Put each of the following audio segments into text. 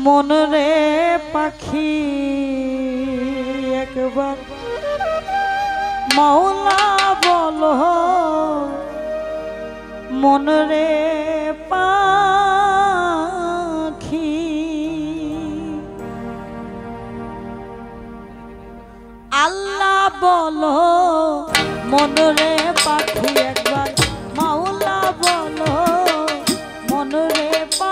মন রে পাখি একবার মওলা বলো মন রে পাখি আল্লাহ বলো মন রে পাখি একবার মওলা বলো মন রে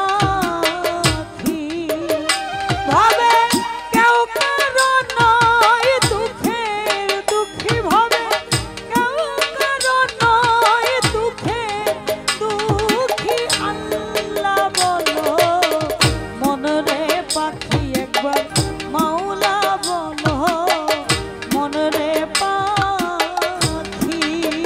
পাখি ভাবে কেউ কারো নয় দুঃখের দুঃখী ভাবে কেউ কারো নয় দুঃখের দুঃখী আল্লাহ বলো মন রে পাখি একবার মওলা বলো মন রে পাখি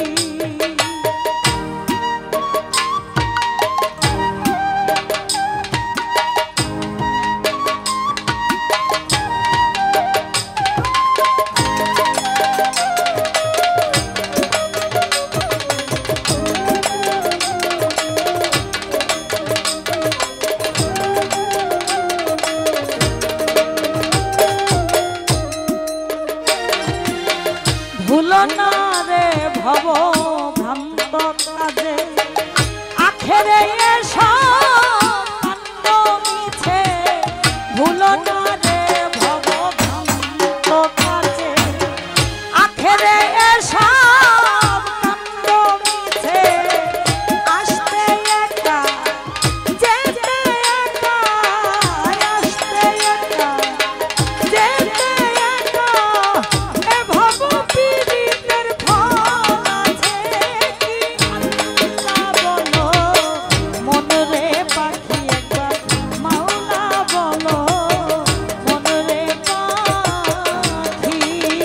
ভুলো না রে ভব ভ্রান্ত কাজে আখেরে এসব কাণ্ড মিছে ভুলো না রে ভব ভ্রান্ত কাজে আখেরে এসব কাণ্ড মিছে আসতে একা যেতে একা আসতে একা যেতে একা এ ভব পীড়িতের ফল আছে কি আল্লাহ বলো মন রে পাখি একবার মওলা বলো মন রে পাখি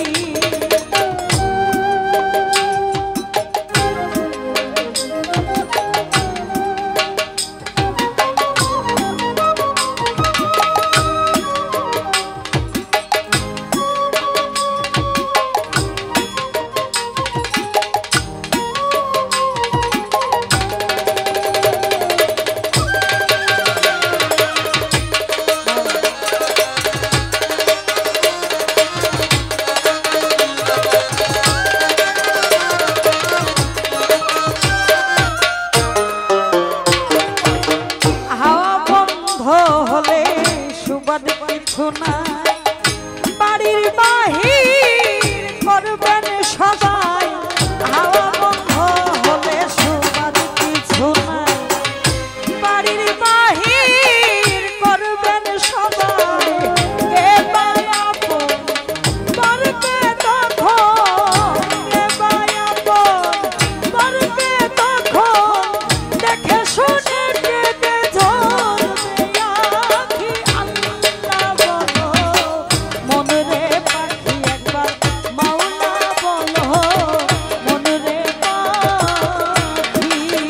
হাওয়া বন্ধ হলে সুবাদ কিছু না বাড়ির বাহির করবেন সবাই হাওয়া বন্ধ হলে সুবাদ কিছু না বাড়ির বাহির করবেন সবাই কে বায়াপন করবে তখন কে বায়াপন করবে তখন দেখে শুনে কেঁদে ঝরবে আখি আল্লাহ বলো মন রে পাখি একবার মওলা বলো মন রে পাখি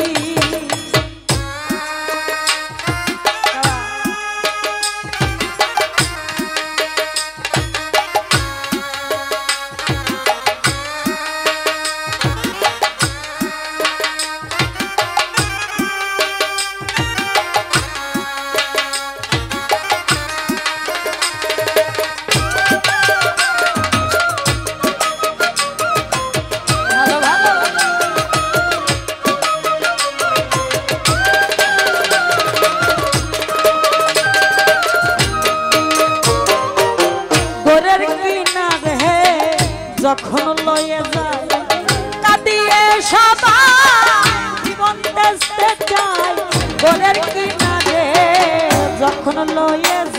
ভালো ভালো গোরের কিনারে যখন লয়ে যায় কাঁদিয়ে সবাই জীবন দেখতে চায় গোরের কিনারে যখন লয়ে